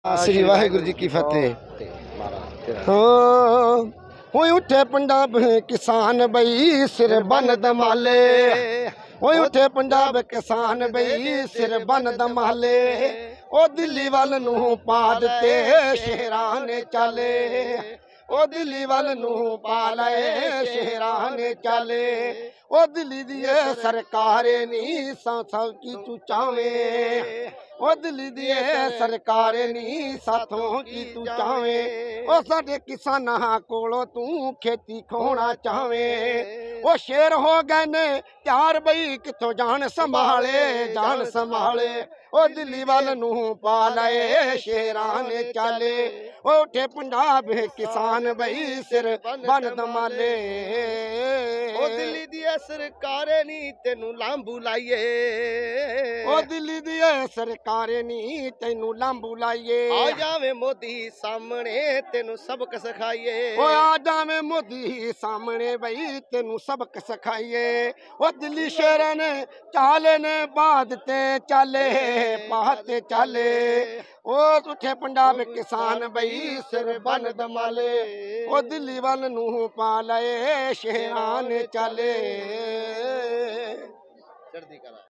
श्री वाहिगुरु जी की फतेह। हो उठे पंजाब किसान बई सिर बन दमाले, हो उठे पंजाब किसान बई सिर बन दमाले। ओ दिल्ली वाल नूं पा दिते शेरां ने चाले, ओ दिल्ली वाल नूं पा लए शेरां ने चाले। ओ दिल्ली दी सरकार नी साथों की तू चावे, ओ दिल्ली दी सरकार नी साथों की तू चावे। ओ साडे किसानां कोलों तू खेती खोना चावे। ओ शेर हो गए ने त्यार बई किथों जान संभाले, जान संभाले। ओ दिल्ली वाल नूं पा लए शेरां ने चाले। ओ उठे पंजाब किसान बई सिर बन दमाले। ओ दिल्ली दी सरकार नी तेनू लांबू लाइए, ओ दिल्ली दी सरकार नी तेनू लांबू लाइए। आ जावे मोदी सामने तेनू सबक सिखाइए। ओ आ जावे मोदी सामने बई तेनू सबक सिखाइए। ओ दिल्ली शेर ने चाले ने बाद ते चाले पाते चाले। ओ उठे पंजाब किसान बई सिर बन दमाले। ओ दिल्ली वाल नूं पा लए शेरां ने चाले। चढ़दी कला।